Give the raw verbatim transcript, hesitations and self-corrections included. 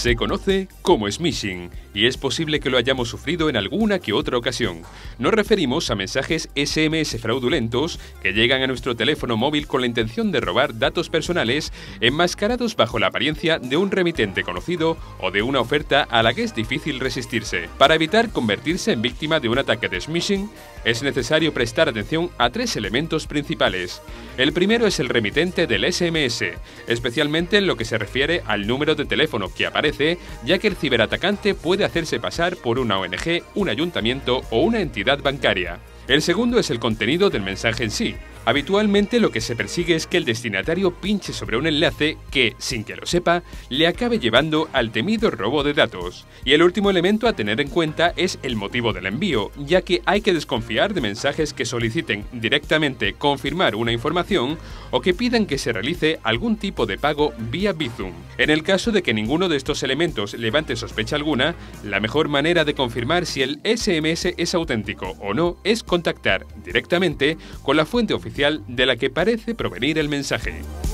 Se conoce como smishing y es posible que lo hayamos sufrido en alguna que otra ocasión. Nos referimos a mensajes ese eme ese fraudulentos que llegan a nuestro teléfono móvil con la intención de robar datos personales enmascarados bajo la apariencia de un remitente conocido o de una oferta a la que es difícil resistirse. Para evitar convertirse en víctima de un ataque de smishing, es necesario prestar atención a tres elementos principales. El primero es el remitente del ese eme ese, especialmente en lo que se refiere al número de teléfono que aparece, ya que el ciberatacante puede hacerse pasar por una o ene ge, un ayuntamiento o una entidad bancaria. El segundo es el contenido del mensaje en sí. Habitualmente lo que se persigue es que el destinatario pinche sobre un enlace que, sin que lo sepa, le acabe llevando al temido robo de datos. Y el último elemento a tener en cuenta es el motivo del envío, ya que hay que desconfiar de mensajes que soliciten directamente confirmar una información o que pidan que se realice algún tipo de pago vía Bizum. En el caso de que ninguno de estos elementos levante sospecha alguna, la mejor manera de confirmar si el ese eme ese es auténtico o no es contactar directamente con la fuente oficial de la que parece provenir el mensaje.